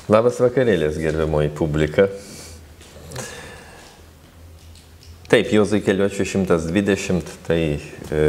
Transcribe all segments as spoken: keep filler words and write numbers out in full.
Labas vakarėlis, gerbiamoji publika. Taip, Juozui Keliuočiui šimtas dvidešimt, tai e,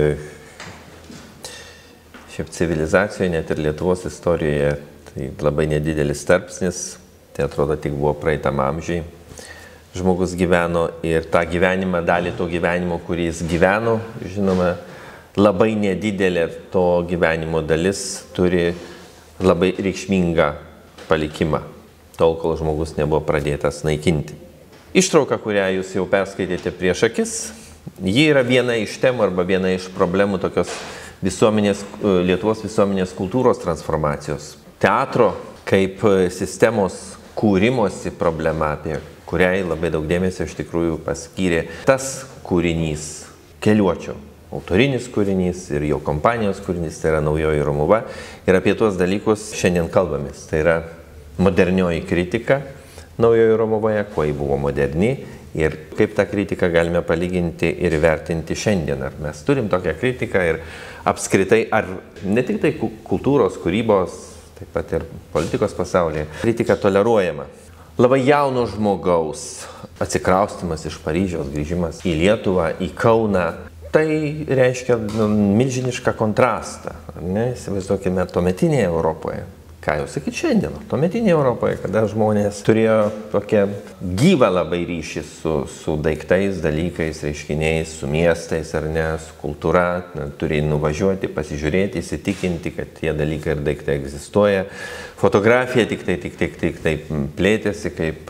šiaip civilizacijoje, net ir Lietuvos istorijoje, tai labai nedidelis tarpsnis, tai atrodo tik buvo praeitam amžiai. Žmogus gyveno ir tą gyvenimą, dalį to gyvenimo, kurį jis gyveno, žinoma, labai nedidelė to gyvenimo dalis turi labai reikšmingą palikimą, tol, kol žmogus nebuvo pradėtas naikinti. Ištrauka, kurią jūs jau perskaitėte prieš akis, ji yra viena iš temų arba viena iš problemų tokios visuomenės, Lietuvos visuomenės kultūros transformacijos. Teatro kaip sistemos kūrimosi problema, apie kuriai labai daug dėmesio iš tikrųjų paskyrė tas kūrinys, Keliuočio. Autorinis kūrinys ir jo kompanijos kūrinys, tai yra Naujoji Romuva. Ir apie tuos dalykus šiandien kalbamės. Tai yra modernioji kritika Naujoji Romuvoje, kuo ji buvo moderni ir kaip tą kritiką galime palyginti ir vertinti šiandien. Ar mes turim tokią kritiką ir apskritai, ar ne tik tai kultūros, kūrybos, taip pat ir politikos pasaulyje, kritika toleruojama. Labai jauno žmogaus atsikraustimas iš Paryžiaus, grįžimas į Lietuvą, į Kauną, tai reiškia nu, milžinišką kontrastą. Ne? Įsivaizduokime tuometinėje Europoje. Ką jau sakyti šiandien? Tuometinėje Europoje, kada žmonės turėjo tokią gyvą labai ryšį su, su daiktais, dalykais, reiškiniais, su miestais ar ne, su kultūra, turėjo nuvažiuoti, pasižiūrėti, įsitikinti, kad tie dalykai ir daiktai egzistuoja. Fotografija tik tai, tik, tik, tik, taip plėtėsi kaip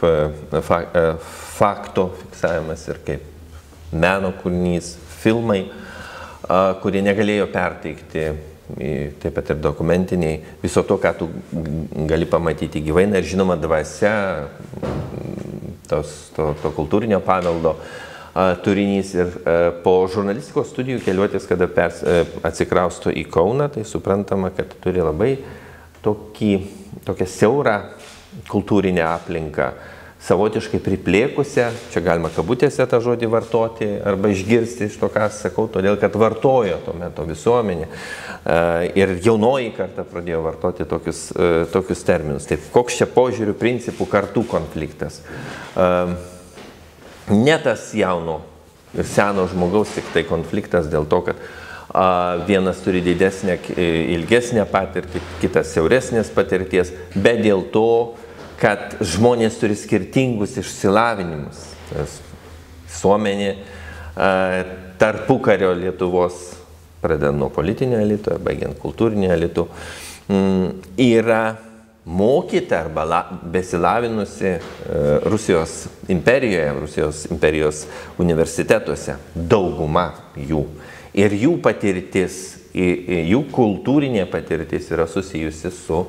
fakto fiksavimas ir kaip meno kūrinys. Filmai, kurie negalėjo perteikti, taip pat ir dokumentiniai, viso to, ką tu gali pamatyti gyvai, ir žinoma dvasia, tos, to, to kultūrinio paveldo turinys. Ir po žurnalistikos studijų Keliuotis, kada pers, atsikrausto į Kauną, tai suprantama, kad turi labai tokį, tokią siaurą kultūrinę aplinką, savotiškai priplėkusią, čia galima kabutėse tą žodį vartoti arba išgirsti iš to, ką sakau, todėl kad vartojo tuo metu visuomenė ir jaunoji karta pradėjo vartoti tokius, tokius terminus. Taip, koks čia požiūrių principų kartų konfliktas. Ne tas jauno ir seno žmogaus tik tai konfliktas dėl to, kad vienas turi didesnę, ilgesnę patirtį, kitas siauresnės patirties, bet dėl to, kad žmonės turi skirtingus išsilavinimus. Visuomenė tarpukario Lietuvos, pradedant nuo politinio elito, baigiant kultūrinio elito, yra mokyta arba besilavinusi Rusijos imperijoje, Rusijos imperijos universitetuose, dauguma jų. Ir jų patirtis, jų kultūrinė patirtis yra susijusi su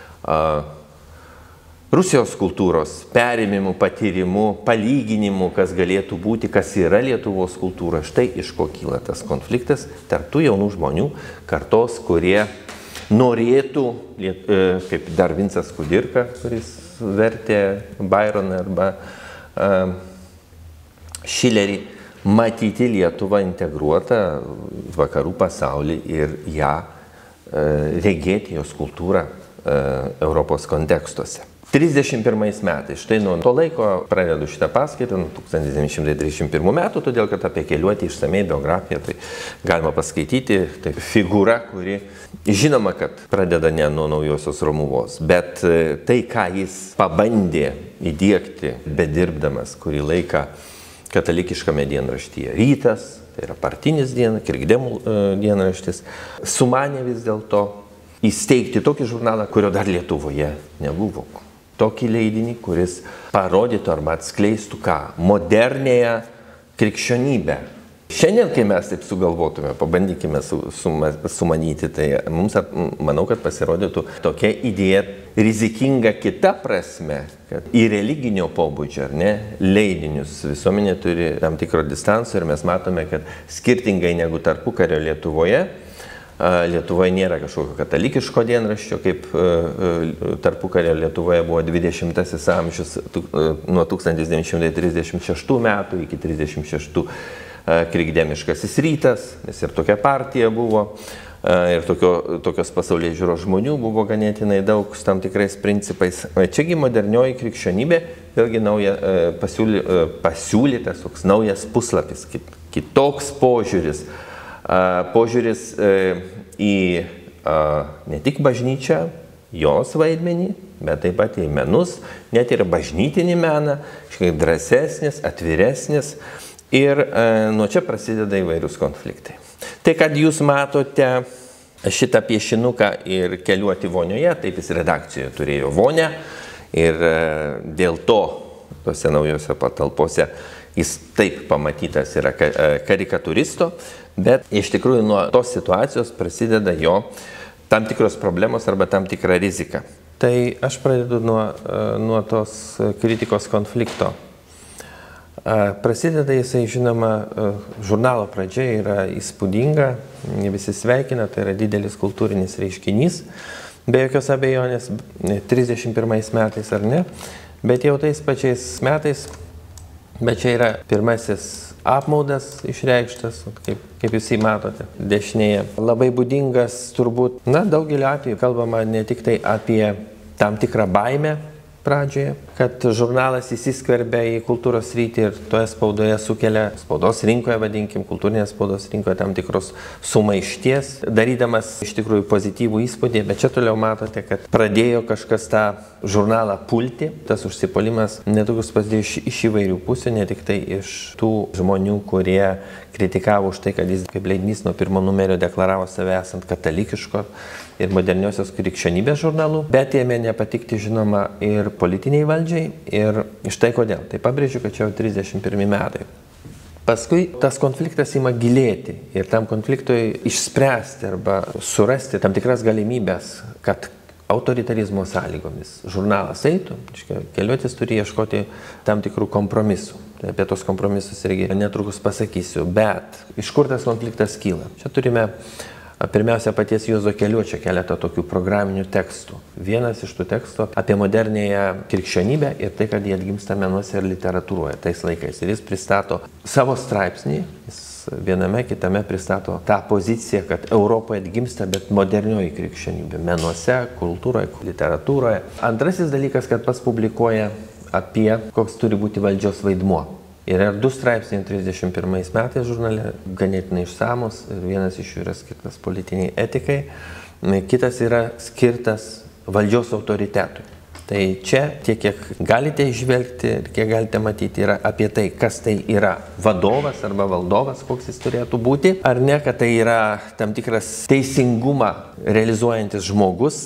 Rusijos kultūros perėmimu, patyrimu, palyginimu, kas galėtų būti, kas yra Lietuvos kultūra. Štai iš ko kyla tas konfliktas tarp tų jaunų žmonių kartos, kurie norėtų, kaip dar Vincas Kudirka, kuris vertė Byroną arba uh, Šilerį, matyti Lietuvą integruotą vakarų pasaulį ir ją uh, regėti jos kultūrą uh, Europos kontekstuose. trisdešimt pirmais metais, štai nuo to laiko pradedu šitą paskaitą, nuo tūkstantis devyni šimtai trisdešimt pirmų metų, todėl kad apie Keliuotį išsamei biografiją tai galima paskaityti. Tai figūra, kuri žinoma, kad pradeda ne nuo Naujosios Romuvos, bet tai, ką jis pabandė įdiegti, bedirbdamas kurį laiką katalikiškame dienraštyje Rytas, tai yra partinis dien, krikdemų dienraštis, sumanė vis dėlto įsteigti tokį žurnalą, kurio dar Lietuvoje nebuvo. Tokį leidinį, kuris parodytų arba atskleistų ką? Modernėją krikščionybę. Šiandien, kai mes taip sugalvotume, pabandykime su, suma, sumanyti, tai mums, manau, kad pasirodytų tokia idėja rizikinga kita prasme, kad į religinio pobūdžio, ar ne, leidinius visuomenė turi tam tikro distanso ir mes matome, kad skirtingai negu tarpukario Lietuvoje, Lietuvoje nėra kažkokio katalikiško dienraščio, kaip tarpukario Lietuvoje buvo dvidešimtasis amžius nuo tūkstantis devyni šimtai trisdešimt šeštų metų iki trisdešimt šeštų krikdemiškasis Rytas, nes ir tokia partija buvo. ir tokio, tokios pasaulyje žiūros žmonių buvo ganėtinai daug su tam tikrais principais. Čiagi modernioji krikščionybė, vėlgi nauja, pasiūly, pasiūlytas toks naujas puslapis, kitoks požiūris. Požiūris į ne tik bažnyčią, jos vaidmenį, bet taip pat į menus, net ir bažnytinį meną, kažkaip drąsesnis, atviresnis. Ir nuo čia prasideda įvairius konfliktai. Tai, kad jūs matote šitą piešinuką ir keliuoti vonioje, taip jis redakcijoje turėjo vonę ir dėl to tose naujose patalpose jis taip pamatytas yra karikatūristo, bet iš tikrųjų nuo tos situacijos prasideda jo tam tikros problemos arba tam tikra rizika. Tai aš pradedu nuo, nuo tos kritikos konflikto. Prasideda jisai, žinoma, žurnalo pradžia yra įspūdinga, visi sveikina, tai yra didelis kultūrinis reiškinys, be jokios abejonės, trisdešimt pirmais metais ar ne, bet jau tais pačiais metais, bet čia yra pirmasis apmaudas išreikštas, kaip, kaip jūs jį matote, dešinėje. Labai būdingas turbūt, na, daugelio atveju kalbama ne tik tai apie tam tikrą baimę, pradžioje, kad žurnalas įsiskverbia į kultūros sritį ir toje spaudoje sukelia, spaudos rinkoje, vadinkim, kultūrinės spaudos rinkoje tam tikros sumaišties, darydamas iš tikrųjų pozityvų įspūdį, bet čia toliau matote, kad pradėjo kažkas tą žurnalą pulti, tas užsipuolimas netrukus prasidėjo iš, iš įvairių pusių, ne tik tai iš tų žmonių, kurie kritikavo už tai, kad jis kaip leidinys nuo pirmo numerio deklaravo save esant katalikiško ir moderniosios krikščionybės žurnalų, bet jame nepatikti, žinoma, ir politiniai valdžiai. Ir štai kodėl. Tai pabrėžiu, kad čia jau trisdešimt pirmi metai. Paskui tas konfliktas ima gilėti ir tam konfliktui išspręsti arba surasti tam tikras galimybės, kad autoritarizmo sąlygomis žurnalas eitų, keliuotis turi ieškoti tam tikrų kompromisų. Tai apie tos kompromisus irgi netrukus pasakysiu, bet iš kur tas konfliktas kyla? Čia turime pirmiausia paties Juozo Keliuočio keletą tokių programinių tekstų. Vienas iš tų tekstų apie modernėją krikščionybę ir tai, kad jie atgimsta menuose ir literatūroje tais laikais. Ir jis pristato savo straipsnį, jis viename kitame pristato tą poziciją, kad Europoje atgimsta, bet modernioji krikščionybė menuose, kultūroje, literatūroje. Antrasis dalykas, kad pats publikuoja apie koks turi būti valdžios vaidmuo. Yra du straipsniai trisdešimt pirmais metais žurnale, ganėtinai išsamus, ir vienas iš jų yra skirtas politiniai etikai, kitas yra skirtas valdžios autoritetui. Tai čia tiek, kiek galite išvelgti ir kiek galite matyti, yra apie tai, kas tai yra vadovas arba valdovas, koks jis turėtų būti, ar ne, kad tai yra tam tikras teisingumą realizuojantis žmogus.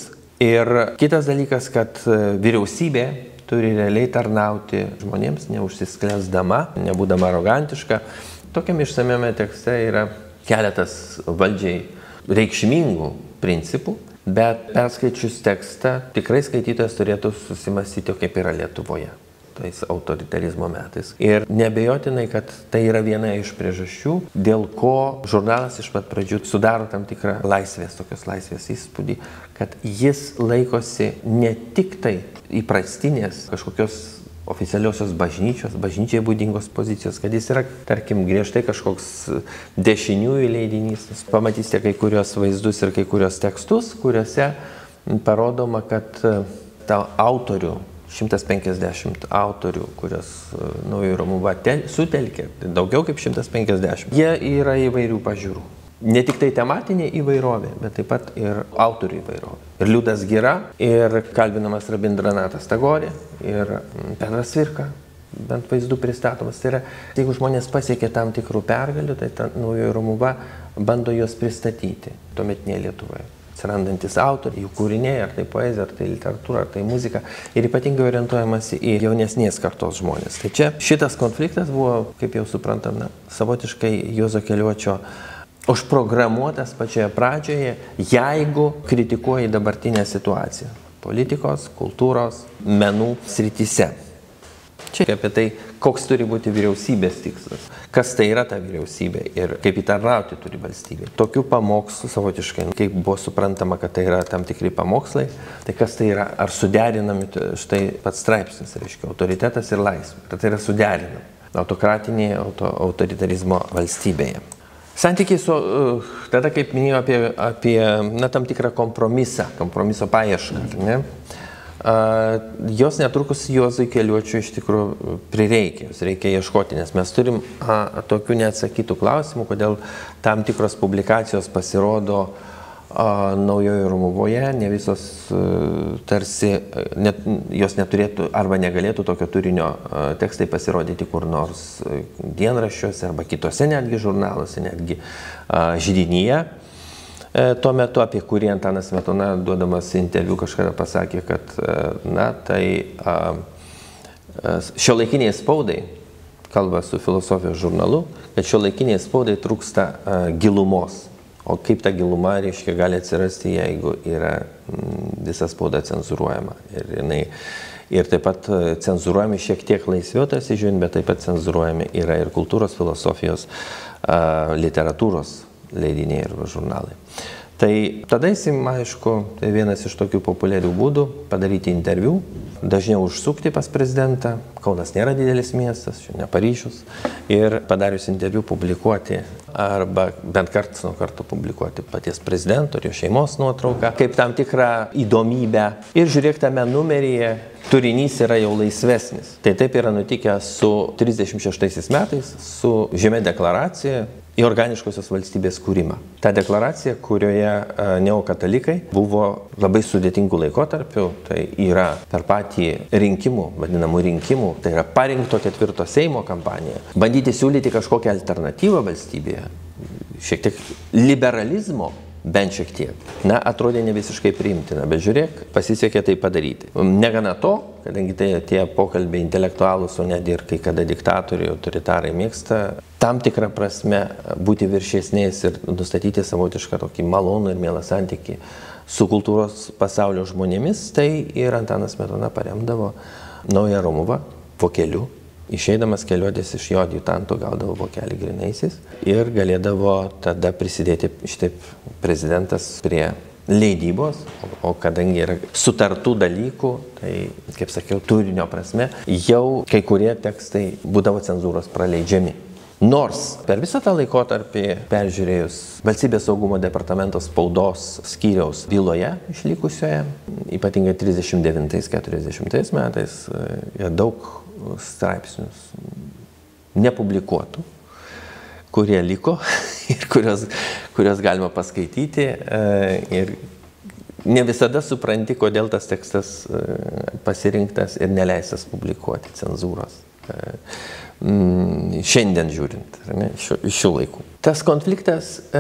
Ir kitas dalykas, kad vyriausybė turi realiai tarnauti žmonėms, neužsisklęsdama, nebūdama arogantiška. Tokiam išsamiame tekste yra keletas valdžiai reikšmingų principų, bet perskaičius tekstą tikrai skaitytojas turėtų susimastyti, kaip yra Lietuvoje tais autoritarizmo metais. Ir neabejotinai, kad tai yra viena iš priežasčių, dėl ko žurnalas iš pat pradžių sudaro tam tikrą laisvės, tokios laisvės įspūdį, kad jis laikosi ne tik tai įprastinės kažkokios oficialiosios bažnyčios, bažnyčiai būdingos pozicijos, kad jis yra, tarkim, griežtai kažkoks dešiniųjų leidinys. Pamatysite kai kurios vaizdus ir kai kurios tekstus, kuriuose parodoma, kad ta autorių šimtas penkiasdešimt autorių, kurias Naujoji Romuva sutelkė, tai daugiau kaip šimtas penkiasdešimt. Jie yra įvairių pažiūrų. Ne tik tai tematinė įvairovė, bet taip pat ir autorių įvairovė. Ir Liudas Gira, ir kalbinamas Rabindranatas Tagorė, ir Petras Cvirka, bent vaizdų pristatomas. Tai yra, jeigu žmonės pasiekia tam tikrų pergalių, tai ta Naujoji Romuva bando juos pristatyti tuometinėje Lietuvoje. Atsirandantis autoriai, jų kūriniai, ar tai poezija, ar tai literatūra, ar tai muzika, ir ypatingai orientuojamasi į jaunesnės kartos žmonės. Tai čia šitas konfliktas buvo, kaip jau suprantam, na, savotiškai Juozo Keliuočio užprogramuotas pačioje pradžioje, jeigu kritikuoji dabartinę situaciją politikos, kultūros, menų srityse. Čia apie tai, koks turi būti vyriausybės tikslas, kas tai yra ta vyriausybė ir kaip įtarnauti turi valstybė. Tokių pamokslų savotiškai, kaip buvo suprantama, kad tai yra tam tikri pamokslai, tai kas tai yra, ar suderinami, štai pats straipsnis, reiškia, autoritetas ir laisvė, kad tai yra suderinami autokratinėje auto, autoritarizmo valstybėje. Santykiai su, tada kaip minėjau apie, apie na, tam tikrą kompromisą, kompromiso paiešką, ne? Jos netrukus Juozui Keliuočiui iš tikrųjų prireikia, jos reikia ieškoti, nes mes turim a, tokių neatsakytų klausimų, kodėl tam tikros publikacijos pasirodo a, Naujojoje Romuvoje, ne visos a, tarsi, net, jos neturėtų arba negalėtų tokio turinio a, tekstai pasirodyti kur nors dienraščiuose arba kitose netgi žurnaluose, netgi a, židinyje. Tuo metu, apie kurį Antanas Smetona, duodamas interviu, kažkada pasakė, kad na, tai šiuolaikiniai spaudai, kalba su filosofijos žurnalu, kad šiuolaikiniai spaudai trūksta gilumos. O kaip ta giluma, reiškia, gali atsirasti, jeigu yra visa spauda cenzuruojama. Ir, jinai, ir taip pat cenzuruojami šiek tiek laisviau, tarsi žiūrint, bet taip pat cenzuruojami yra ir kultūros, filosofijos, literatūros leidiniai ir žurnalai. Tai tada jis, aišku, tai vienas iš tokių populiarių būdų padaryti interviu, dažniau užsukti pas prezidentą, Kaunas nėra didelis miestas, ne Paryžius, ir padarius interviu publikuoti arba bent karts nuo karto publikuoti paties prezidento ir jo šeimos nuotrauką, kaip tam tikrą įdomybę. Ir žiūrėk, tame numeryje turinys yra jau laisvesnis. Tai taip yra nutikę su trisdešimt šeštaisiais metais, su žymia deklaracija į organiškosios valstybės kūrimą. Ta deklaracija, kurioje neokatalikai buvo labai sudėtingų laikotarpių, tai yra per patį rinkimų, vadinamų rinkimų, tai yra parinkto ketvirto Seimo kampanija, bandyti siūlyti kažkokią alternatyvą valstybėje, šiek tiek liberalizmo, bent šiek tiek. Na, atrodė ne visiškai priimtina, bet žiūrėk, pasisekė tai padaryti. Negana to, kadangi tai tie pokalbiai intelektualūs, o net ir kai kada diktatoriai, autoritarai mėgsta tam tikrą prasme būti viršesniais ir nustatyti savotišką tokį malonų ir mielą santykį su kultūros pasaulio žmonėmis, tai ir Antanas Smetona paremdavo Naująją Romuvą vokeliu. Išeidamas keliuotis iš jo adjutanto gaudavo vokelį grinaisiais ir galėdavo tada prisidėti šitaip prezidentas prie leidybos, o kadangi yra sutartų dalykų, tai, kaip sakiau, turinio prasme, jau kai kurie tekstai būdavo cenzūros praleidžiami. Nors per visą tą laikotarpį, peržiūrėjus Valstybės saugumo departamento spaudos skyriaus byloje išlikusioje, ypatingai trisdešimt devintais keturiasdešimtais metais, yra daug straipsnius nepublikuotų, kurie liko ir kurios, kurios galima paskaityti. Ir ne visada supranti, kodėl tas tekstas pasirinktas ir neleistas publikuoti cenzūros. Šiandien žiūrint, ne, iš šių laikų. Tas konfliktas e,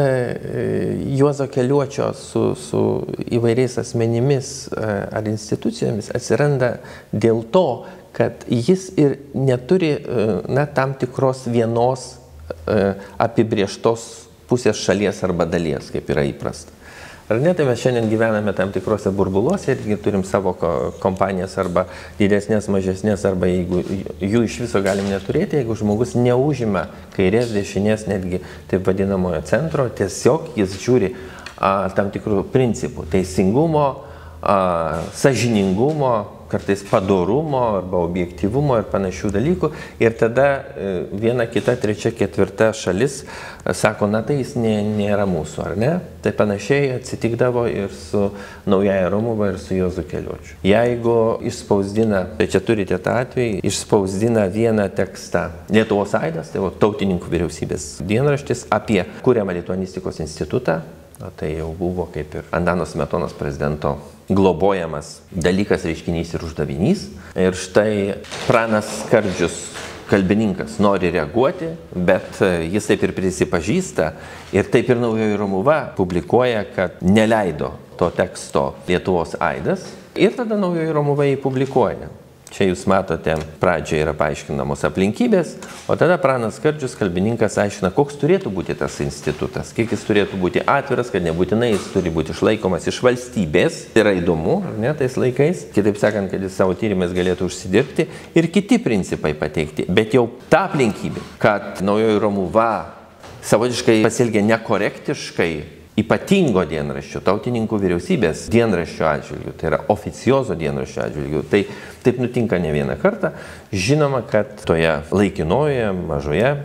Juozo Keliuočio su, su įvairiais asmenimis e, ar institucijomis atsiranda dėl to, kad jis ir neturi e, na, tam tikros vienos e, apibrieštos pusės šalies arba dalies, kaip yra įprasta. Ar ne, tai mes šiandien gyvename tam tikrose burbuluose ir turim savo kompanijas arba didesnės, mažesnės, arba jeigu jų iš viso galim neturėti, jeigu žmogus neužima kairės, dešinės, netgi taip vadinamojo centro, tiesiog jis žiūri a, tam tikrų principų, teisingumo, a, sąžiningumo, kartais padorumo arba objektyvumo ir panašių dalykų. Ir tada viena, kita, trečia, ketvirta šalis sako, na tai jis nė, nėra mūsų, ar ne? Tai panašiai atsitikdavo ir su Naująja Romuva ir su Juozu Keliuočiu. Jeigu išspausdina, tai čia turite tą atvejį, išspausdina vieną tekstą Lietuvos aidas, tai tautininkų vyriausybės dienraštis apie kuriamą Lituanistikos institutą, o tai jau buvo kaip ir Antano Smetonos prezidento globojamas dalykas, reiškinys ir uždavinys. Ir štai Pranas Skardžius, kalbininkas, nori reaguoti, bet jis taip ir prisipažįsta ir taip ir Naujoji Romuva publikuoja, kad neleido to teksto Lietuvos aidas ir tada Naujoji Romuva jį publikuoja. Čia jūs matote, pradžioje yra paaiškinamos aplinkybės, o tada Pranas Skardžius, kalbininkas, aiškina, koks turėtų būti tas institutas, kiek jis turėtų būti atviras, kad nebūtinai jis turi būti išlaikomas iš valstybės. Tai yra įdomu, ar ne, tais laikais. Kitaip sakant, kad jis savo tyrimais galėtų užsidirbti ir kiti principai pateikti. Bet jau ta aplinkybė, kad Naujoji Romuva savotiškai pasielgė nekorektiškai ypatingo dienraščio, tautininkų vyriausybės dienraščio atžvilgių, tai yra oficiozo dienraščio atžvilgių. Tai taip nutinka ne vieną kartą. Žinoma, kad toje laikinoje, mažoje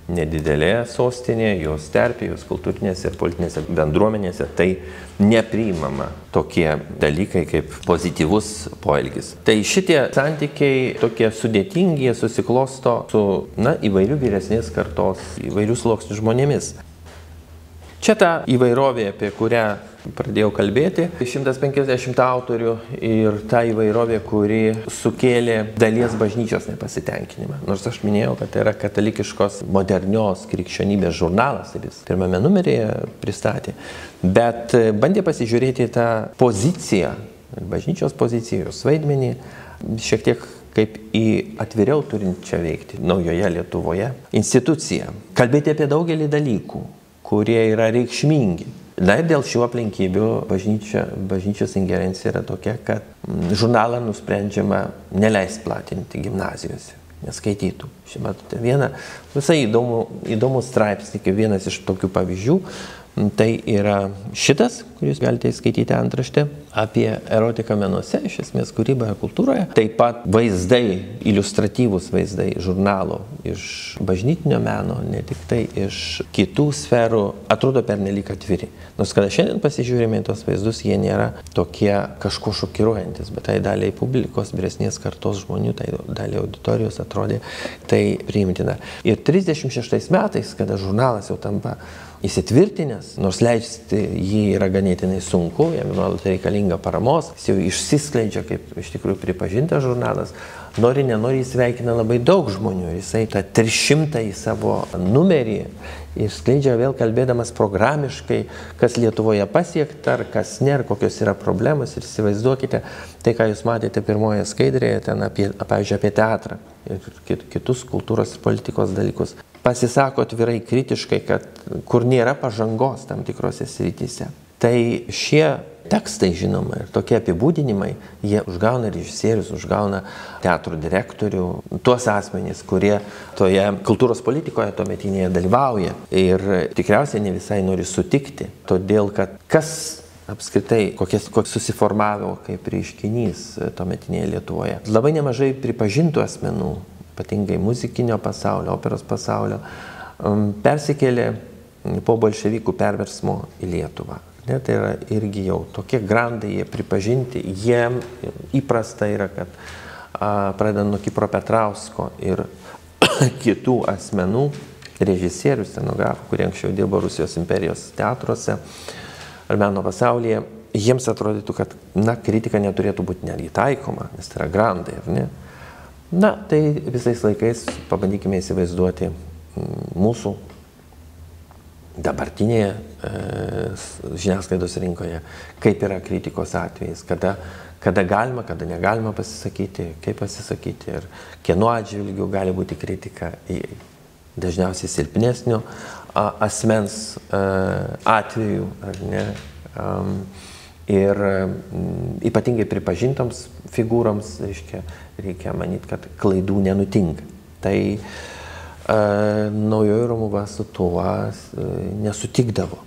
nedidelė sostinė, jos terpė, jos kultūrinėse ir politinėse bendruomenėse, tai nepriimama tokie dalykai kaip pozityvus poelgis. Tai šitie santykiai tokie sudėtingi, jie susiklosto su, na, įvairių vyresnės kartos, įvairių sluoksnių žmonėmis. Čia ta įvairovė, apie kurią pradėjau kalbėti, šimtas penkiasdešimt autorių ir ta įvairovė, kuri sukėlė dalies bažnyčios nepasitenkinimą. Nors aš minėjau, kad tai yra katalikiškos modernios krikščionybės žurnalas, taip jis pirmame numeryje pristatė, bet bandė pasižiūrėti tą poziciją, bažnyčios poziciją, jos vaidmenį, šiek tiek kaip į atviriau turinčią veikti naujoje Lietuvoje instituciją. Kalbėti apie daugelį dalykų, kurie yra reikšmingi. Na ir dėl šių aplinkybių bažnyčia, bažnyčios ingerencija yra tokia, kad žurnalą nusprendžiama neleis platinti gimnazijose, neskaitytų. Šiandien vieną visai įdomų, įdomų straipsnį, kaip vienas iš tokių pavyzdžių, tai yra šitas, kurį jūs galite skaityti antraštę, apie erotiką menuose, iš esmės kūryboje, kultūroje. Taip pat vaizdai, iliustratyvūs vaizdai žurnalo iš bažnytinio meno, ne tik tai iš kitų sferų, atrodo pernelyg atviri. Nors kada šiandien pasižiūrime į tos vaizdus, jie nėra tokie kažko šokiruojantis, bet tai daliai publikos, vyresnės kartos žmonių, tai daliai auditorijos atrodė tai priimtina. Ir trisdešimt šeštais metais, kada žurnalas jau tampa įsitvirtinęs, nors leisti jį yra ganėtinai sunku, jam nuolat reikalinga paramos, jis jau išsiskleidžia kaip iš tikrųjų pripažintas žurnalas, nori, nenori įsveikina labai daug žmonių. Jisai tą trišimtąjį savo numerį išskleidžia vėl kalbėdamas programiškai, kas Lietuvoje pasiekta, ar kas ne, ar kokios yra problemos. Ir įsivaizduokite tai, ką jūs matėte pirmoje skaidrėje, ten apie, pavyzdžiui, apie teatrą ir kitus kultūros ir politikos dalykus. Pasisako atvirai kritiškai, kad kur nėra pažangos tam tikrose srityse. Tai šie tekstai, žinoma, ir tokie apibūdinimai, jie užgauna režisierius, užgauna teatro direktorių, tuos asmenys, kurie toje kultūros politikoje tuometinėje dalyvauja. Ir tikriausiai ne visai nori sutikti, todėl kad kas apskritai, kokias, koks susiformavo kaip reiškinys tuometinėje Lietuvoje. Labai nemažai pripažintų asmenų, ypatingai muzikinio pasaulio, operos pasaulio, persikėlė po bolševikų perversmo į Lietuvą. Ne, tai yra irgi jau tokie grandai, jie pripažinti, jiem įprasta yra, kad pradedant nuo Kipro Petrausko ir kitų asmenų, režisierių, scenografų, kurie anksčiau dirbo Rusijos imperijos teatruose ar meno pasaulyje, jiems atrodytų, kad na, kritika neturėtų būti netgi taikoma, nes tai yra grandai, ar ne? Na, tai visais laikais pabandykime įsivaizduoti mūsų dabartinėje e, žiniasklaidos rinkoje, kaip yra kritikos atvejais, kada, kada galima, kada negalima pasisakyti, kaip pasisakyti ir kieno atžvilgių gali būti kritika, dažniausiai silpnesnio a, asmens a, atveju, ar ne? Um, ir um, ypatingai pripažintoms figūroms, reiškia, reikia manyti, kad klaidų nenutinka. Tai uh, naujoji Romuva su tuo uh, nesutikdavo.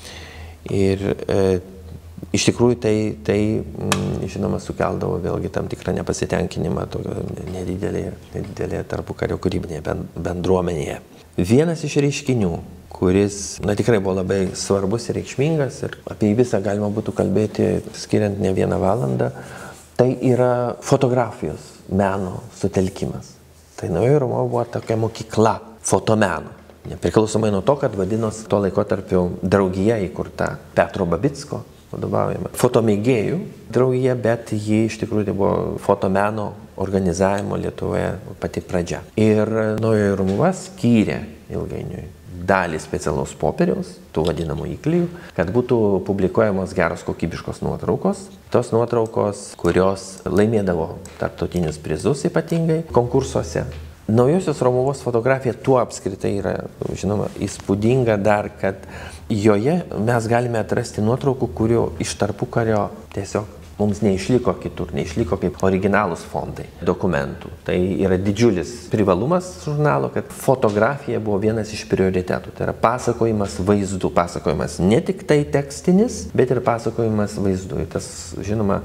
Ir uh, iš tikrųjų tai, tai mm, žinoma, sukeldavo vėlgi tam tikrą nepasitenkinimą nedidelėje, nedidelėje tarpukario kūrybinėje bendruomenėje. Vienas iš reiškinių, kuris, na, tikrai buvo labai svarbus ir reikšmingas, ir apie jį visą galima būtų kalbėti skiriant ne vieną valandą, tai yra fotografijos meno sutelkimas. Tai Naujoji Romuva buvo tokia mokykla fotomeno. Nepriklausomai nuo to, kad vadinos tuo laikotarpiu draugija įkurta Petro Babicko vadovaujama fotomėgėjų draugija, bet ji iš tikrųjų tai buvo fotomeno organizavimo Lietuvoje pati pradžia. Ir Naujoji Romuva skyrė ilgainiui dalį specialaus popieriaus, tų vadinamų įklijų, kad būtų publikuojamos geros kokybiškos nuotraukos. Tos nuotraukos, kurios laimėdavo tarptautinius prizus ypatingai konkursuose. Naujosios Romuvos fotografija tuo apskritai yra, žinoma, įspūdinga dar, kad joje mes galime atrasti nuotraukų, kurių iš tarpukario tiesiog mums neišliko kitur, neišliko kaip originalūs fondai dokumentų. Tai yra didžiulis privalumas žurnalo, kad fotografija buvo vienas iš prioritetų. Tai yra pasakojimas vaizdų, pasakojimas ne tik tai tekstinis, bet ir pasakojimas vaizdų. Ir tas, žinoma,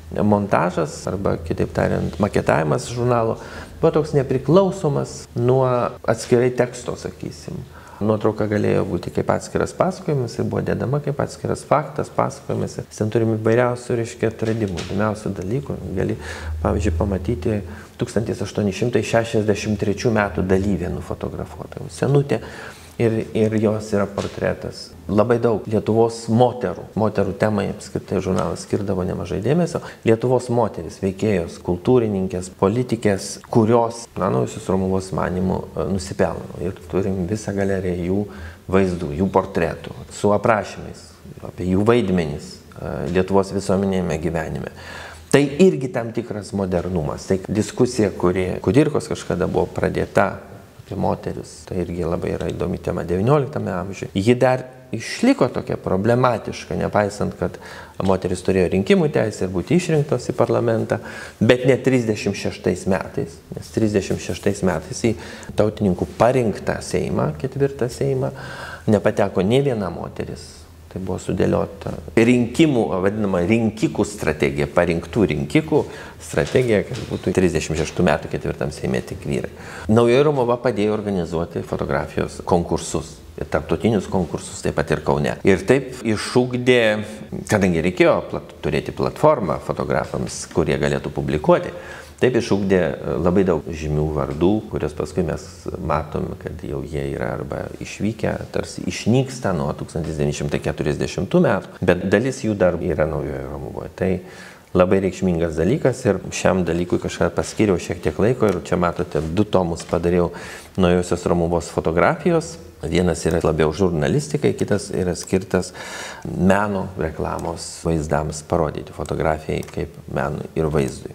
montažas, arba kitaip tariant, maketavimas žurnalo buvo toks nepriklausomas nuo atskirai teksto, sakysim. Nuotrauka galėjo būti kaip atskiras pasakojimas ir buvo dedama kaip atskiras faktas, pasakojimas. Ten turime įvairiausių, reiškia, atradimų, įdomiausių dalykų. Gali, pavyzdžiui, pamatyti tūkstantis aštuoni šimtai šešiasdešimt trečių metų dalyvė nufotografuota. Senutė. Ir, ir jos yra portretas. Labai daug Lietuvos moterų. Moterų temai apskritai žurnalas skirdavo nemažai dėmesio. Lietuvos moteris, veikėjos, kultūrininkės, politikės, kurios, na, Naujosios Romuvos manymų nusipelno. Ir turim visą galeriją jų vaizdų, jų portretų, su aprašymais, apie jų vaidmenis Lietuvos visuomenėme gyvenime. Tai irgi tam tikras modernumas. Tai diskusija, kuri Kudirkos kažkada buvo pradėta, apie moteris, tai irgi labai yra įdomi tema devynioliktame amžiuje. Ji dar išliko tokia problematiška, nepaisant, kad moteris turėjo rinkimų teisę ir būti išrinktos į parlamentą, bet ne trisdešimt šeštais metais, nes trisdešimt šeštais metais į tautininkų parinktą Seimą, ketvirtą Seimą, nepateko nė viena moteris. Tai buvo sudėliota rinkimų, vadinama, rinkikų strategija, parinktų rinkikų strategija, kad būtų trisdešimt šeštų metų ketvirtam Seime tik vyrai. Naujoji Romuva padėjo organizuoti fotografijos konkursus. Ir tarptautinius konkursus, taip pat ir Kaune. Ir taip išugdė, kadangi reikėjo plat, turėti platformą fotografams, kurie galėtų publikuoti, taip išugdė labai daug žymių vardų, kurios paskui mes matom, kad jau jie yra arba išvykę, tarsi išnyksta nuo tūkstantis devyni šimtai keturiasdešimtų metų, bet dalis jų dar yra Naujojoje Romuvoje. Tai labai reikšmingas dalykas ir šiam dalykui kažką paskiriau šiek tiek laiko ir čia matote, du tomus padariau Naujosios Romuvos fotografijos. Vienas yra labiau žurnalistikai, kitas yra skirtas meno reklamos vaizdams parodyti, fotografijai kaip menui ir vaizdui.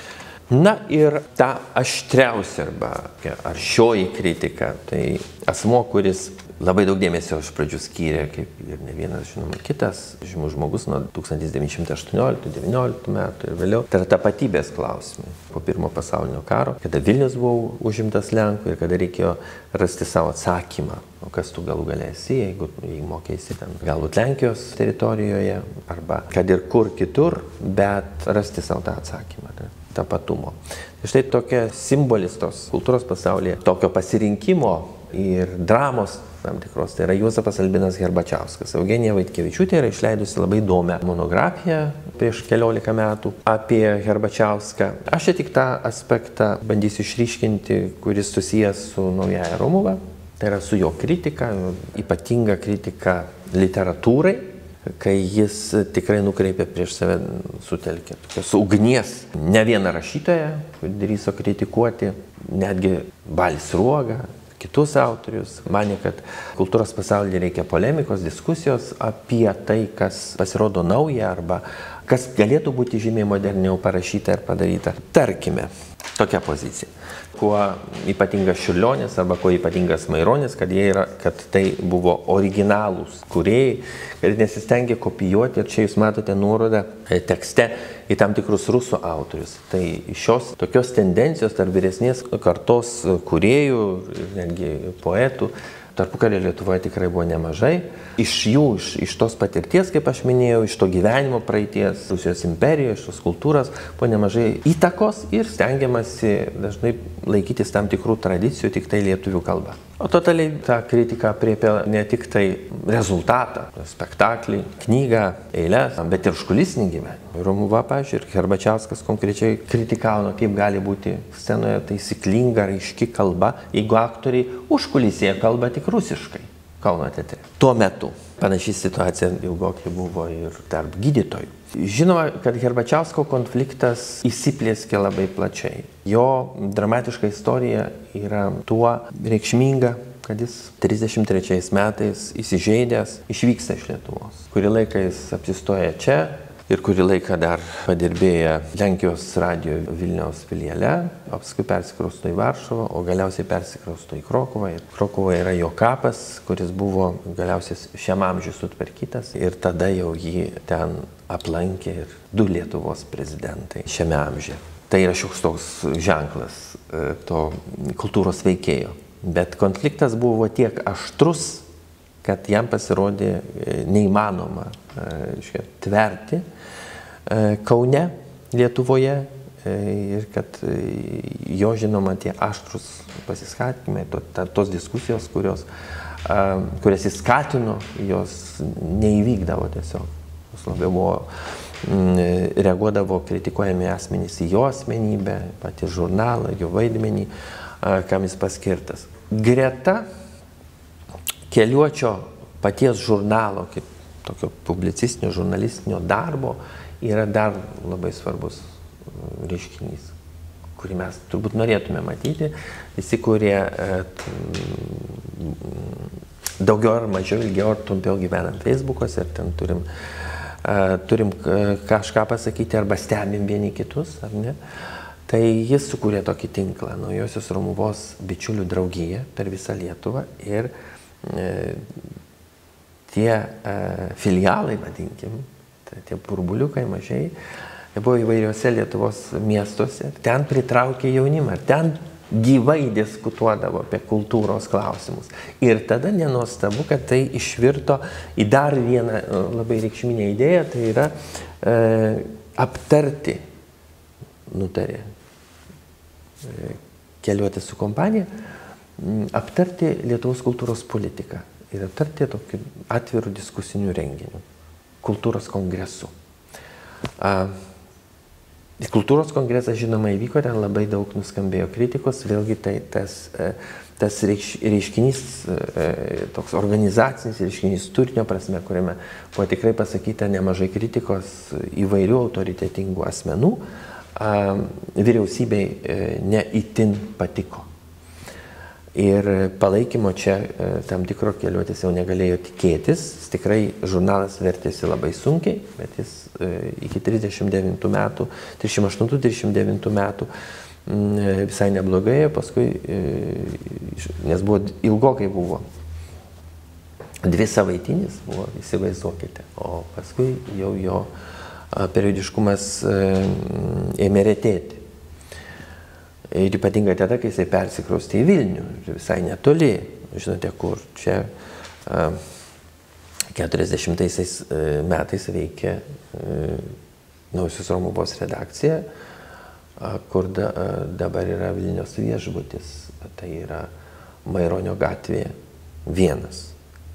Na ir ta aštriausia arba aršioji kritika, tai asmo, kuris labai daug dėmesio iš pradžių skyrė, kaip ir ne vienas, žinoma, kitas žymus žmogus nuo tūkstantis devyni šimtai aštuonioliktų devynioliktų metų ir vėliau. Tai yra tapatybės klausimai po pirmo pasaulinio karo, kada Vilnius buvo užimtas Lenkų ir kada reikėjo rasti savo atsakymą. O kas tu galų gale esi, jeigu, jeigu mokėsi ten galbūt Lenkijos teritorijoje arba kad ir kur kitur, bet rasti savo tą atsakymą. Tai tapatumo. Štai tokia simbolis tos kultūros pasaulyje, tokio pasirinkimo ir dramos tam tikros. Tai yra Juozapas Albinas Herbačiauskas. Eugenija Vaitkevičiūtė yra išleidusi labai įdomią monografiją prieš keliolika metų apie Herbačiauską. Aš čia tik tą aspektą bandysiu išryškinti, kuris susijęs su Naująja Romuva. Tai yra su jo kritika, ypatinga kritika literatūrai, kai jis tikrai nukreipė prieš save, sutelkė tokios ugnies. Ne vieną rašytoją, kurį drįso kritikuoti, netgi Balį Sruogą, kitus autorius. Manė, kad kultūros pasaulyje reikia polemikos, diskusijos apie tai, kas pasirodo nauja arba kas galėtų būti žymiai moderniau parašyta ir padaryta. Tarkime, tokia pozicija. Kuo ypatingas Čiurlionis arba kuo ypatingas Maironis, kad, jie yra, kad tai buvo originalūs kūrėjai, kad nesistengė kopijuoti. Ir čia jūs matote nuorodą tekste į tam tikrus rusų autorius. Tai šios tokios tendencijos tarp vyresnės kartos kūrėjų ir netgi poetų tarpukario Lietuvoje tikrai buvo nemažai. Iš jų, iš, iš tos patirties, kaip aš minėjau, iš to gyvenimo praeities, Rusijos imperijoje, iš tos kultūros, buvo nemažai įtakos ir stengiamasi dažnai laikytis tam tikrų tradicijų tik tai lietuvių kalba. O totaliai ta kritika apriepia ne tik tai rezultatą, spektaklį, knygą, eiles, bet ir užkulisinį gyvenimą. Romuva, pavyzdžiui, ir Herbačiauskas konkrečiai kritikavo, kaip gali būti scenoje taisyklinga, raiški kalba, jeigu aktoriai užkulisėje kalba tik rusiškai Kauno teatre. Tuo metu panaši situacija ilgokai buvo ir tarp gydytojų. Žinoma, kad Herbačiausko konfliktas įsiplėskė labai plačiai. Jo dramatiška istorija yra tuo reikšminga, kad jis trisdešimt trečiais metais įsižeidęs išvyksta iš Lietuvos. Kurį laiką jis apsistoja čia ir kurį laiką dar padirbėja Lenkijos radijo Vilniaus filiale, o paskui persikrausto į Varšuvą, o galiausiai persikrausto į Krokuvą. Ir Krokuvoje yra jo kapas, kuris buvo galiausiai šiam amžiui sutvarkytas ir tada jau jį ten aplankė ir du Lietuvos prezidentai šiame amžiuje. Tai yra šioks toks ženklas to kultūros veikėjo. Bet konfliktas buvo tiek aštrus, kad jam pasirodė neįmanoma reiškia, tverti Kaune Lietuvoje ir kad jo, žinoma, tie aštrus pasiskatinimai, to, ta, tos diskusijos, kurios, kurias jis skatino, jos neįvykdavo tiesiog. Jis labiau buvo, reaguodavo kritikuojami asmenys į jo asmenybę, patį žurnalą, jo vaidmenį, kam jis paskirtas. Greta Keliuočio paties žurnalo, kaip tokio publicistinio, žurnalistinio darbo, yra dar labai svarbus reiškinys, kurį mes turbūt norėtume matyti. Visi, kurie daugiau ar mažiau, ilgiau ar trumpiau gyvenam Facebook'ose ir ten turim, turim kažką pasakyti arba stebim vieni kitus, ar ne? Tai jis sukūrė tokį tinklą, Naujosios Romuvos bičiulių draugiją per visą Lietuvą ir e, tie e, filialai, vadinkim, tai tie burbuliukai mažiai, buvo įvairiuose Lietuvos miestuose, ten pritraukė jaunimą, ten gyvai diskutuodavo apie kultūros klausimus. Ir tada nenuostabu, kad tai išvirto į dar vieną labai reikšminę idėją, tai yra e, aptarti, nutarė e, Keliuotis su kompanija, aptarti Lietuvos kultūros politiką ir aptarti tokį atvirų diskusinių renginių, kultūros kongresų. A, Kultūros kongresas, žinoma, įvyko, ten labai daug nuskambėjo kritikos, vėlgi tai tas, tas reiškinys, toks organizacinis reiškinys turinio prasme, kuriame buvo tikrai pasakyta nemažai kritikos įvairių autoritetingų asmenų, vyriausybei ne itin patiko. Ir palaikymo čia tam tikro Keliuotis jau negalėjo tikėtis. Tikrai žurnalas vertėsi labai sunkiai, bet jis iki trisdešimt devintų metų, trisdešimt aštuntų trisdešimt devintų metų visai neblogai, paskui, nes buvo ilgokai buvo, dvi savaitinis buvo, įsivaizduokite, o paskui jau jo periodiškumas ėmė retėti. Ir ypatingai tada, kai jisai persikraustė į Vilnių, visai netoli, žinote kur, čia keturiasdešimtaisiais metais veikė Naujosios Romuvos redakcija, kur da, dabar yra Vilniaus viešbutis, tai yra Maironio gatvėje vienas.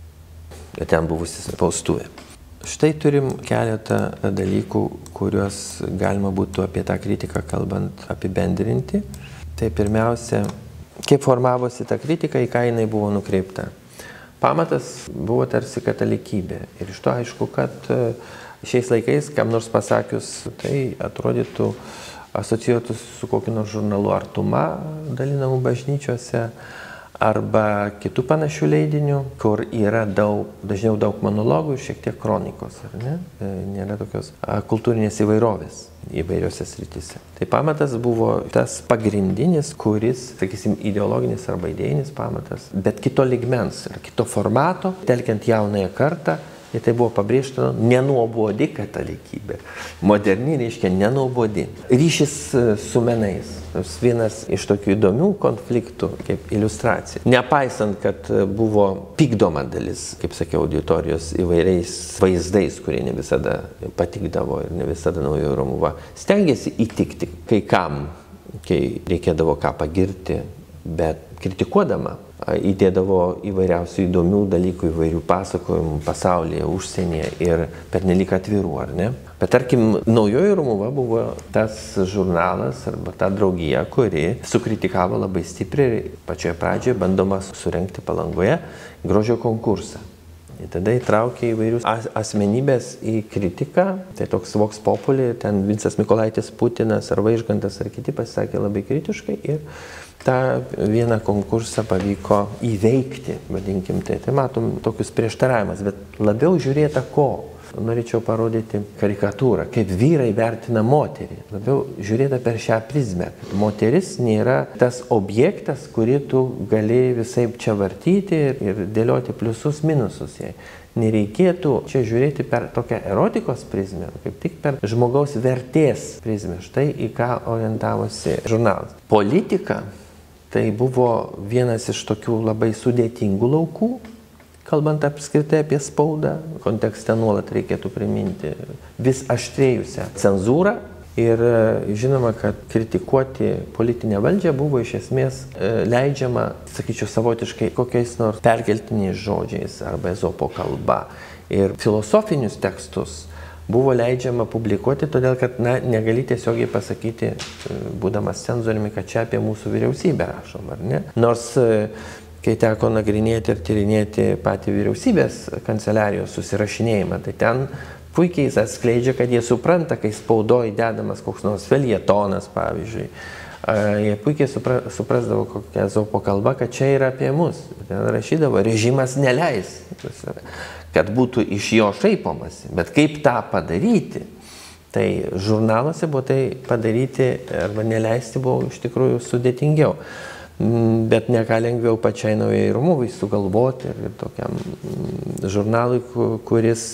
Ir ten buvusi spaustuvė. Štai turim keletą dalykų, kuriuos galima būtų apie tą kritiką kalbant apibendrinti. Tai pirmiausia, kaip formavosi ta kritika, į ką jinai buvo nukreipta. Pamatas buvo tarsi katalikybė. Ir iš to aišku, kad šiais laikais, kam nors pasakius, tai atrodytų asocijuotus su kokiu nors žurnalu Artuma dalinamų bažnyčiose, arba kitų panašių leidinių, kur yra daug, dažniau daug monologų ir šiek tiek kronikos, ar ne? Nėra tokios kultūrinės įvairovės įvairiose srityse. Tai pamatas buvo tas pagrindinis, kuris, sakysim, ideologinis arba idėjinis pamatas, bet kito ligmens ir kito formato, telkiant jaunąją kartą, ir tai buvo pabrėžta nenuobodi katalikybė. Moderni reiškia nenuobodi. Ryšys su menais. Vienas iš tokių įdomių konfliktų kaip iliustracija. Nepaisant, kad buvo pykdoma dalis, kaip sakiau, auditorijos įvairiais vaizdais, kurie ne visada patikdavo ir ne visada Naujoji Romuva stengiasi įtikti kai kam, kai reikėdavo ką pagirti, bet kritikuodama įdėdavo įvairiausių įdomių dalykų, įvairių pasakojimų pasaulyje, užsienyje ir pernelyg atvirų, ar ne? Bet tarkim, Naujoji Romuva buvo tas žurnalas arba ta draugija, kuri sukritikavo labai stipriai pačioje pradžioje bandoma surengti Palangoje grožio konkursą. Ir tada įtraukė įvairius asmenybės į kritiką, tai toks Vox Populi, ten Vincas Mykolaitis Putinas ar Vaižgantas ar kiti pasisakė labai kritiškai ir tą vieną konkursą pavyko įveikti, vadinkim tai. Tai matom tokius prieštaravimus, bet labiau žiūrėta ko. Norėčiau parodyti karikatūrą, kaip vyrai vertina moterį. Labiau žiūrėta per šią prizmę. Moteris nėra tas objektas, kurį tu gali visaip čia vartyti ir dėlioti pliusus, minusus jai. Nereikėtų čia žiūrėti per tokią erotikos prizmę, kaip tik per žmogaus vertės prizmę. Štai į ką orientavosi žurnalas. Politika tai buvo vienas iš tokių labai sudėtingų laukų, kalbant apskritai apie spaudą. Kontekste nuolat reikėtų priminti vis aštrėjusią cenzūrą Ir žinoma, kad kritikuoti politinę valdžią buvo iš esmės leidžiama, sakyčiau, savotiškai kokiais nors perkeltiniais žodžiais arba Ezopo kalba. Ir filosofinius tekstus buvo leidžiama publikuoti, todėl kad na, negali tiesiogiai pasakyti, būdamas cenzoriumi, kad čia apie mūsų vyriausybę rašom, ar ne? Nors, kai teko nagrinėti ir tyrinėti patį vyriausybės kanceliarijos susirašinėjimą, tai ten puikiai jis atskleidžia, kad jie supranta, kai spaudoj dedamas koks nors felietonas, pavyzdžiui. Jie puikiai supra, suprasdavo kokią Ezopo kalbą, kad čia yra apie mus. Ten rašydavo, režimas neleis, kad būtų iš jo šaipomasi. Bet kaip tą padaryti? Tai žurnaluose buvo tai padaryti arba neleisti buvo iš tikrųjų sudėtingiau. Bet ne ką lengviau pačiai Naujai Romuvai sugalvoti ir tokiam žurnalui, kuris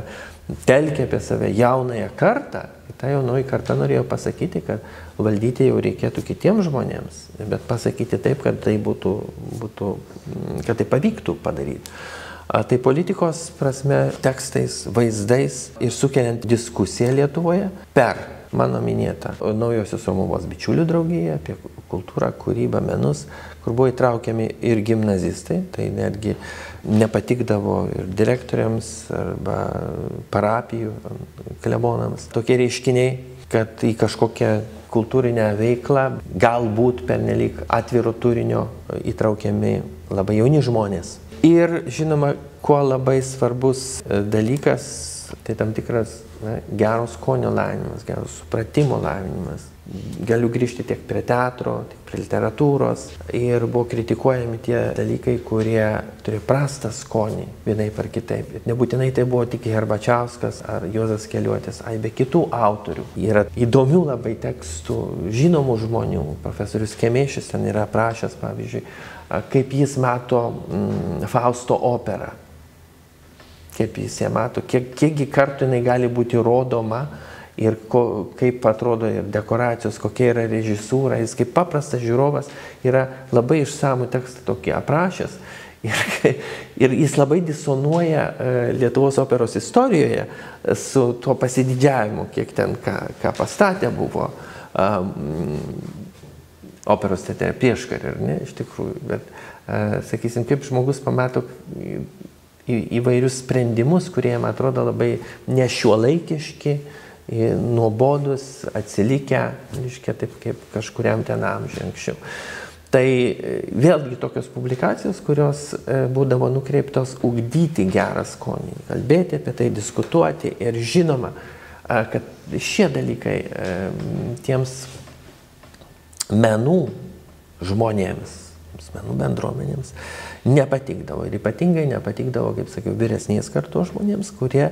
telkia apie save jaunąją kartą. Ta jaunoji karta norėjo pasakyti, kad valdyti jau reikėtų kitiems žmonėms, bet pasakyti taip, kad tai būtų, būtų kad tai pavyktų padaryti. Tai politikos prasme tekstais, vaizdais ir sukeliant diskusiją Lietuvoje per mano minėtą Naujosios Romuvos bičiulių draugiją apie kultūrą, kūrybą, menus, kur buvo įtraukiami ir gimnazistai, tai netgi nepatikdavo ir direktoriams arba parapijų klebonams. Tokie reiškiniai, kad į kažkokią kultūrinę veiklą galbūt pernelyg atviro turinio įtraukiami labai jauni žmonės. Ir žinoma, kuo labai svarbus dalykas, tai tam tikras na, gero skonio lavinimas, gero supratimo lavinimas. Galiu grįžti tiek prie teatro, tiek prie literatūros. Ir buvo kritikuojami tie dalykai, kurie turėjo prastą skonį vienaip ar kitaip. Ir nebūtinai tai buvo tik Herbačiauskas ar Juozas Keliuotis, ai be kitų autorių. Yra įdomių labai tekstų, žinomų žmonių. Profesorius Kemėšis ten yra aprašęs, pavyzdžiui, kaip jis mato mm, Fausto operą. Kaip jis ją mato, kiek, kiekgi kartų jinai gali būti rodoma ir ko, kaip atrodo ir dekoracijos, kokia yra režisūra. Jis kaip paprastas žiūrovas yra labai išsamų tekstą tokį aprašęs ir, ir jis labai disonuoja Lietuvos operos istorijoje su tuo pasididžiavimu, kiek ten ką, ką pastatę buvo um, operos teatre prieškarį, ar ne, iš tikrųjų. Bet, uh, sakysim, kaip žmogus pamato į, įvairius sprendimus, kurie jam atrodo labai nešiuolaikiški, nuobodus, atsilikę, reiškia, taip kaip kažkuriam ten amžiui anksčiau. Tai vėlgi tokios publikacijos, kurios būdavo nukreiptos ugdyti gerą skonį, kalbėti apie tai, diskutuoti ir žinoma, kad šie dalykai tiems menų žmonėms, menų bendruomenėms nepatikdavo. Ir ypatingai nepatikdavo, kaip sakiau, vyresnės kartos žmonėms, kurie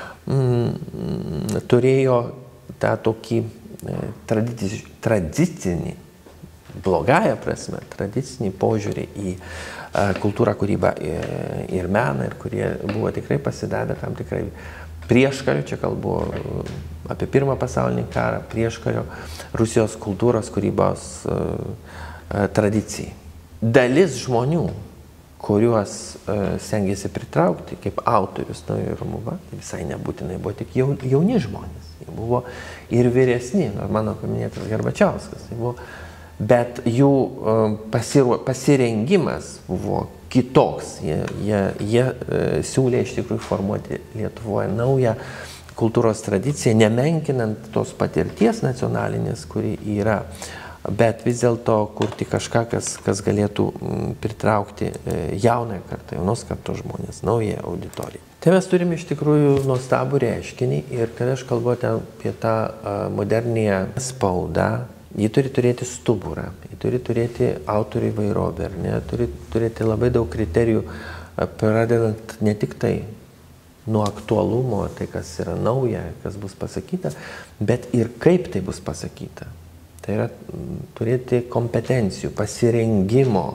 mm, turėjo tą tokį tradici, tradicinį, blogąją prasme, tradicinį požiūrį į kultūrą, kūrybą ir meną, ir kurie buvo tikrai pasidavę tam tikrai prieškario, čia kalbu apie Pirmą pasaulinį karą, prieškario Rusijos kultūros kūrybos tradicijai. Dalis žmonių, kuriuos stengiasi pritraukti kaip autorius Naujoji Romuva, tai visai nebūtinai buvo tik jauni žmonės. Jie buvo ir vyresni, mano paminėtas Herbačiauskas. Tai buvo, bet jų pasiru, pasirengimas buvo kitoks. Jie, jie, jie siūlė iš tikrųjų formuoti Lietuvoje naują kultūros tradiciją, nemenkinant tos patirties nacionalinės, kuri yra, bet vis dėlto kurti kažką, kas, kas galėtų pritraukti jaunąją kartą, jaunos kartos žmonės, naują auditoriją. Tai mes turime iš tikrųjų nuostabų reiškinį ir kada aš kalbu apie tą modernėją spaudą, ji turi turėti stuburą, ji turi turėti autorių įvairovę, ne, turi turėti labai daug kriterijų, pradedant ne tik tai nuo aktualumo, tai kas yra nauja, kas bus pasakyta, bet ir kaip tai bus pasakyta. Tai yra turėti kompetencijų, pasirengimo,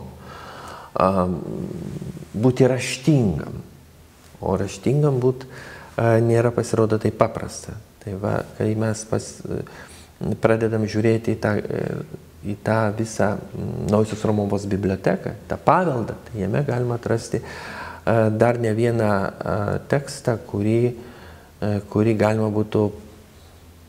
būti raštingam. O raštingam būt nėra, pasirodo, tai paprasta. Tai va, kai mes pas, pradedam žiūrėti į tą, į tą visą Naujosios Romuvos biblioteką, tą paveldą, tai jame galima atrasti dar ne vieną tekstą, kurį, kurį galima būtų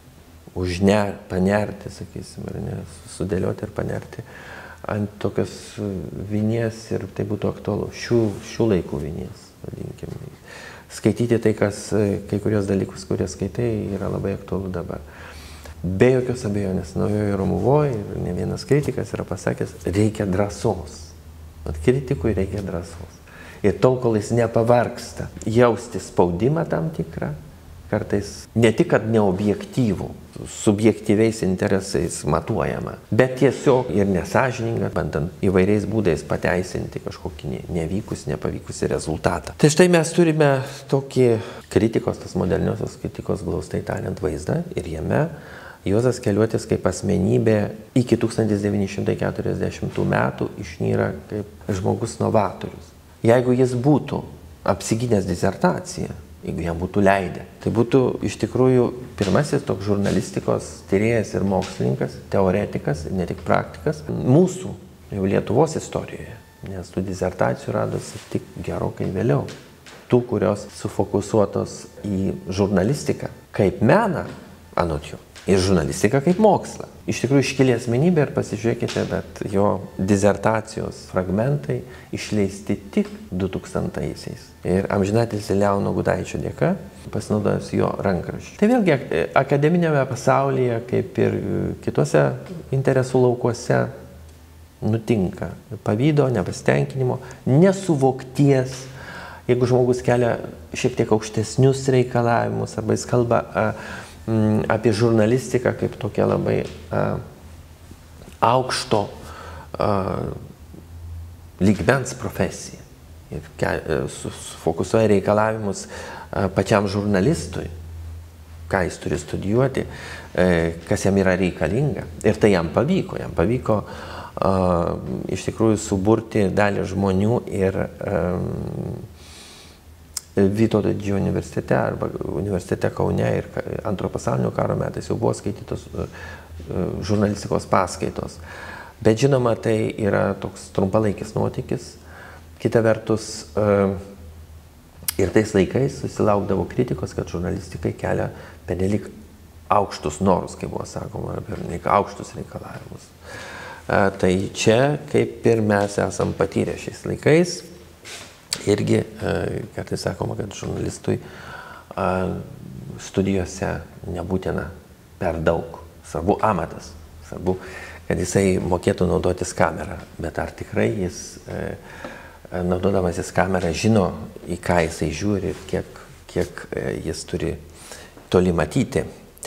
užner, panerti, sakysim, ar ne, sudėlioti ir panerti ant tokios vinies ir tai būtų aktualu. Šių, šių laikų vinies, vadinkim. Skaityti tai, kas, kai kurios dalykus, kurie skaitai, yra labai aktualu dabar. Be jokios abejonės, naujoje Romuvoje ir ne vienas kritikas yra pasakęs, reikia drąsos. At kritikui reikia drąsos. Ir tol, kol jis nepavargsta jausti spaudimą tam tikrą, kartais ne tik, kad neobjektyvų, subjektyviais interesais matuojama, bet tiesiog ir nesąžininga, bandant įvairiais būdais pateisinti kažkokį nevykus, nepavykusi rezultatą. Tai štai mes turime tokį kritikos, tas moderniosios kritikos glaustai tariant vaizdą ir jame Juozas Keliuotis kaip asmenybė iki tūkstantis devyni šimtai keturiasdešimtų metų išnyra kaip žmogus novatorius. Jeigu jis būtų apsigynęs disertaciją, jeigu jam būtų leidę, tai būtų iš tikrųjų pirmasis toks žurnalistikos tyrėjas ir mokslininkas, teoretikas, ne tik praktikas, mūsų jau Lietuvos istorijoje, nes tų disertacijų radosi tik gerokai vėliau. Tų, kurios sufokusuotos į žurnalistiką kaip meną, anot jų, ir žurnalistiką kaip mokslą. Iš tikrųjų iškili asmenybė ir pasižiūrėkite, bet jo disertacijos fragmentai išleisti tik du tūkstantaisiais. Ir amžinatilsį Leono Gudaičio dėka, pasinaudojus jo rankraščiu. Tai vėlgi akademinėme pasaulyje, kaip ir kitose interesų laukuose, nutinka pavydo, nepasitenkinimo, nesuvokties. Jeigu žmogus kelia šiek tiek aukštesnius reikalavimus arba jis kalba a, apie žurnalistiką kaip tokia labai a, aukšto a, lygmens profesija ir ke, sufokusuoja reikalavimus a, pačiam žurnalistui, ką jis turi studijuoti, e, kas jam yra reikalinga. Ir tai jam pavyko, jam pavyko a, iš tikrųjų suburti dalį žmonių ir a, Vytauto Didžiojo universitete arba universitete Kaune ir antrojo pasaulinio karo metais jau buvo skaitytos žurnalistikos paskaitos. Bet žinoma, tai yra toks trumpalaikis nuotykis. Kita vertus, ir tais laikais susilaukdavo kritikos, kad žurnalistikai kelia pernelyg aukštus norus, kaip buvo sakoma, ar pernelyg aukštus reikalavimus. Tai čia, kaip ir mes esam patyrę šiais laikais, irgi kartais sakoma, kad žurnalistui studijose nebūtina per daug. Svarbu amatas, svarbu, kad jisai mokėtų naudotis kamerą. Bet ar tikrai jis, naudodamasis kamerą, žino, į ką jisai žiūri ir kiek, kiek jis turi toli matyti.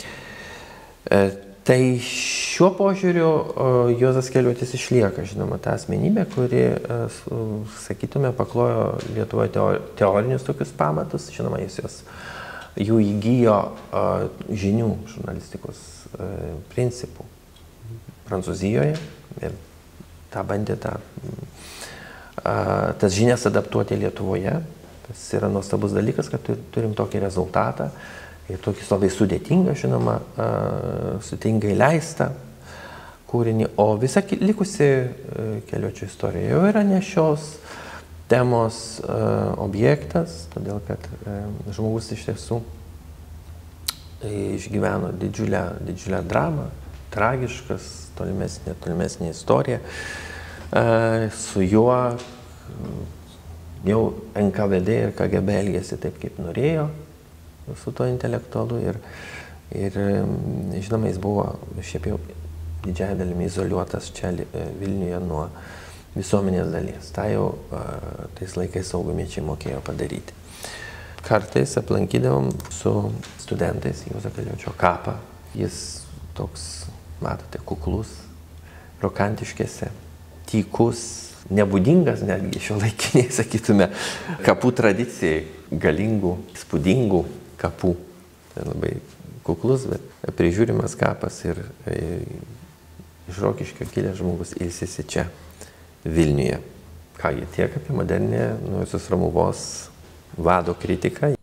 Tai šiuo požiūriu Juozas Keliuotis išlieka, žinoma, ta asmenybė, kuri, sakytume, paklojo Lietuvoje teorinius tokius pamatus, žinoma, jis jos, jų įgyjo žinių žurnalistikos principų Prancūzijoje ir tą bandė tą, tas žinias adaptuoti Lietuvoje. Tas yra nuostabus dalykas, kad turim tokį rezultatą. Ir tokį labai sudėtingą, žinoma, sudėtingai leistą kūrinį, o visa likusi Keliuočio istorija jau yra ne šios temos objektas, todėl kad žmogus iš tiesų išgyveno didžiulę, didžiulę dramą, tragiškas, tolimesnė, tolimesnė istorija. Su juo jau N K V D ir K G B elgėsi taip, kaip norėjo, su to intelektualu ir, ir žinoma, jis buvo šiaip jau didžiąją dalimi izoliuotas čia Vilniuje nuo visuomenės dalies. Tai jau tais laikais saugumiečiai mokėjo padaryti. Kartais aplankydavom su studentais Juozo Keliuočio kapą. Jis toks, matote, kuklus, rokantiškėse, tykus, nebūdingas netgi šiuolaikiniai, sakytume, kapų tradicijai, galingų, įspūdingų kapų. Tai labai kuklus, bet prižiūrimas kapas ir iš Rokiškio kilęs žmogus ilsisi čia, Vilniuje. Kągi, tiek apie modernę Naujosios Romuvos vado kritiką.